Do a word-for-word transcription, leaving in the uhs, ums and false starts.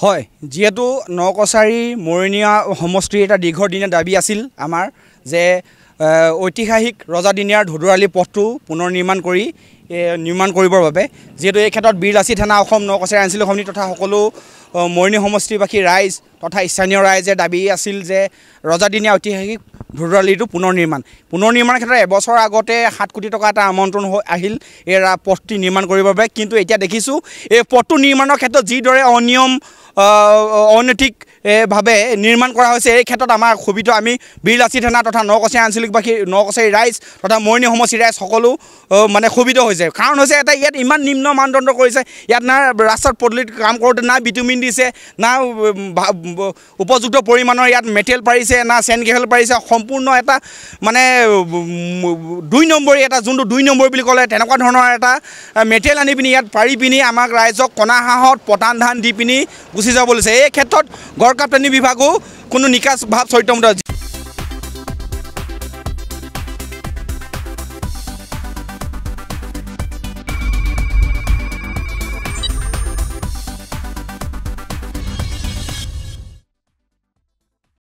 হয় যেহেতু নকছাৰী মৰিনিয়া সমষ্টিৰ এটা দীৰ্ঘদিনীয়া দাবী আছিল আমাৰ যে ঐতিহাসিক ৰজাদিনীয়াৰ ধুদুৰালি পথটো পুনৰ নিৰ্মাণ কৰি নিৰ্মাণ কৰিবৰ বাবে যেহেতু এই ক্ষেত্ৰত বীৰলাচি থানা অসম নকছাৰী আইনশৃংখলা সমিতি তথা সকলো মৰিনি সমষ্টিবাসী ৰাইজ তথা স্থানীয় ৰাইজে দাবী আছিল যে ৰজাদিনীয়া ঐতিহাসিক ধুদুৰালিটো পুনৰ নিৰ্মাণ পুনৰ নিৰ্মাণৰ ক্ষেত্ৰত এবছৰ আগতে সাত কোটি টকা এটা আমন্ত্ৰণ আহিল এই পথটি নিৰ্মাণ কৰিবৰ বাবে কিন্তু এতিয়া দেখিছোঁ এই পথটো নিৰ্মাণৰ ক্ষেত্ৰত যিদৰে অনিয়ম অনৈতিক ভাৱে নিৰ্মাণ কৰা হৈছে এই ক্ষেত্ৰত আমাৰ ক্ষোভিত আমি বীৰলাচি থানা তথা নকছাৰী আঞ্চলিকবাসী নকছাৰী ৰাইজ তথা মৰিনি সমষ্টিৰ ৰাইজ সকলো মানে ক্ষোভিত হৈছে কাৰণ হৈছে এটা ইয়াত ইমান নিম্ন মানদণ্ড কৰিছে ইয়াত না ৰাস্তাত পদূলিত কাম কৰোঁতে না বিটুমিন দিছে না উপযুক্ত পৰিমাণৰ ইয়াত মেটেৰিয়েল পাৰিছে না চেন কেহল পাৰিছে সম্পূৰ্ণ এটা মানে দুই নম্বৰী এটা যোনটো দুই নম্বৰ বুলি ক'লে তেনেকুৱা ধৰণৰ এটা মেটেৰিয়েল আনি পিনি ইয়াত পাৰি পিনি আমাক ৰাইজক কণা হাঁহত পতান ধান দি পিনি গুচি যাব লৈছে এই ক্ষেত্ৰত গড়কাপ্তানি বিভাগো কোনো নিকাচ ভাৱ চৰিত্ৰ